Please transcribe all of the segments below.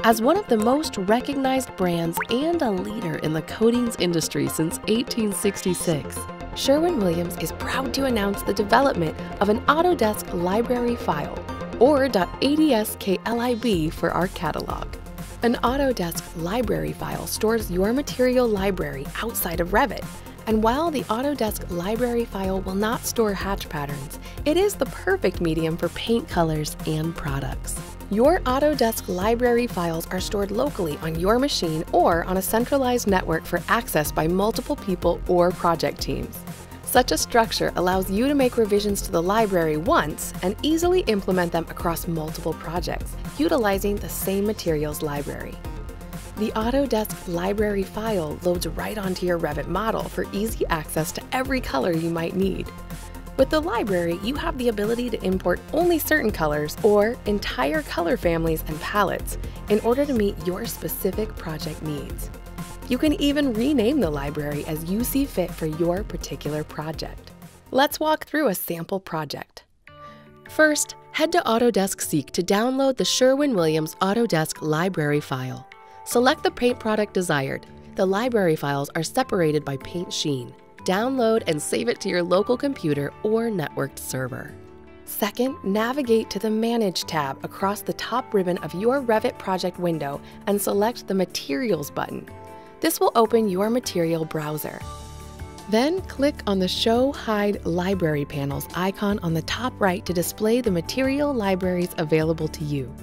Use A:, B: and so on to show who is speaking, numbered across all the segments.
A: As one of the most recognized brands and a leader in the coatings industry since 1866, Sherwin-Williams is proud to announce the development of an Autodesk library file, or .adsklib for our catalog. An Autodesk library file stores your material library outside of Revit, and while the Autodesk library file will not store hatch patterns, it is the perfect medium for paint colors and products. Your Autodesk library files are stored locally on your machine or on a centralized network for access by multiple people or project teams. Such a structure allows you to make revisions to the library once and easily implement them across multiple projects, utilizing the same materials library. The Autodesk library file loads right onto your Revit model for easy access to every color you might need. With the library, you have the ability to import only certain colors or entire color families and palettes in order to meet your specific project needs. You can even rename the library as you see fit for your particular project. Let's walk through a sample project. First, head to Autodesk Seek to download the Sherwin-Williams Autodesk library file. Select the paint product desired. The library files are separated by paint sheen. Download and save it to your local computer or networked server. Second, navigate to the Manage tab across the top ribbon of your Revit project window and select the Materials button. This will open your material browser. Then click on the Show Hide Library Panels icon on the top right to display the material libraries available to you.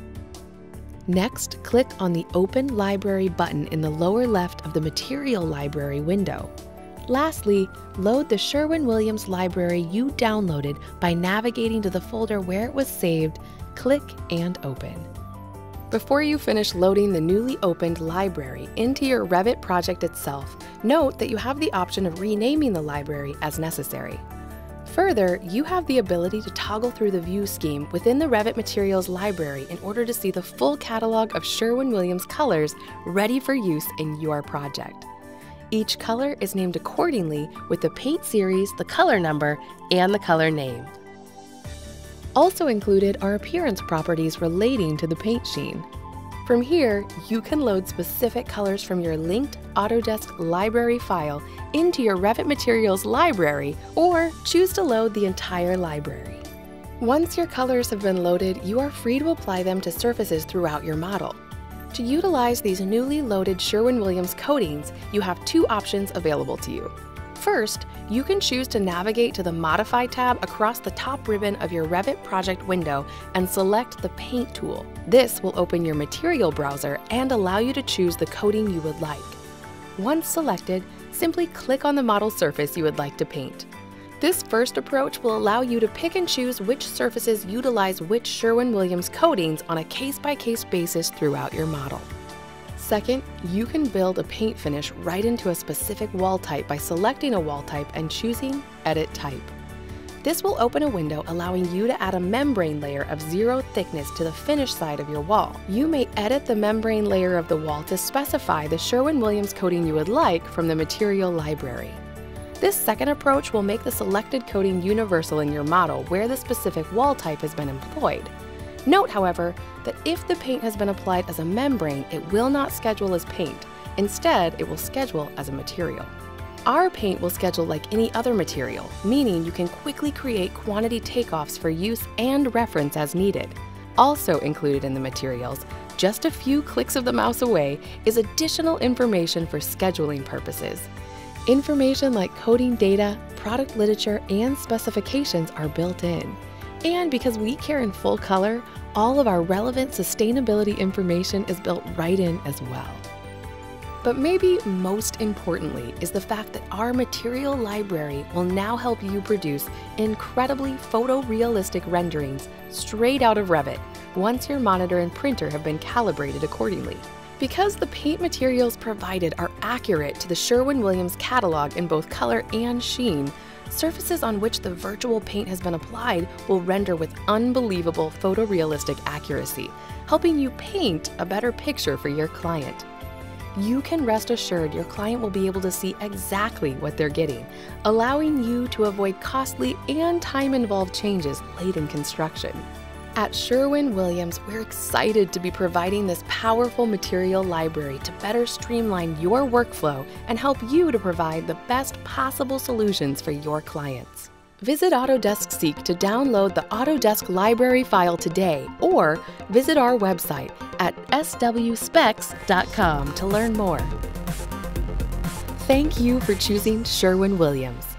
A: Next, click on the Open Library button in the lower left of the Material Library window. Lastly, load the Sherwin-Williams library you downloaded by navigating to the folder where it was saved, click and open. Before you finish loading the newly opened library into your Revit project itself, note that you have the option of renaming the library as necessary. Further, you have the ability to toggle through the view scheme within the Revit Materials library in order to see the full catalog of Sherwin-Williams colors ready for use in your project. Each color is named accordingly with the paint series, the color number, and the color name. Also included are appearance properties relating to the paint sheen. From here, you can load specific colors from your linked Autodesk library file into your Revit Materials library or choose to load the entire library. Once your colors have been loaded, you are free to apply them to surfaces throughout your model. To utilize these newly loaded Sherwin-Williams coatings, you have two options available to you. First, you can choose to navigate to the Modify tab across the top ribbon of your Revit project window and select the Paint tool. This will open your material browser and allow you to choose the coating you would like. Once selected, simply click on the model surface you would like to paint. This first approach will allow you to pick and choose which surfaces utilize which Sherwin-Williams coatings on a case-by-case basis throughout your model. Second, you can build a paint finish right into a specific wall type by selecting a wall type and choosing Edit Type. This will open a window allowing you to add a membrane layer of 0 thickness to the finish side of your wall. You may edit the membrane layer of the wall to specify the Sherwin-Williams coating you would like from the material library. This second approach will make the selected coating universal in your model where the specific wall type has been employed. Note, however, that if the paint has been applied as a membrane, it will not schedule as paint. Instead, it will schedule as a material. Our paint will schedule like any other material, meaning you can quickly create quantity takeoffs for use and reference as needed. Also included in the materials, just a few clicks of the mouse away, is additional information for scheduling purposes. Information like coating data, product literature, and specifications are built in. And because we care in full color, all of our relevant sustainability information is built right in as well. But maybe most importantly is the fact that our material library will now help you produce incredibly photorealistic renderings straight out of Revit once your monitor and printer have been calibrated accordingly. Because the paint materials provided are accurate to the Sherwin-Williams catalog in both color and sheen, surfaces on which the virtual paint has been applied will render with unbelievable photorealistic accuracy, helping you paint a better picture for your client. You can rest assured your client will be able to see exactly what they're getting, allowing you to avoid costly and time-involved changes late in construction. At Sherwin-Williams, we're excited to be providing this powerful material library to better streamline your workflow and help you to provide the best possible solutions for your clients. Visit Autodesk Seek to download the Autodesk library file today, or visit our website at swspecs.com to learn more. Thank you for choosing Sherwin-Williams.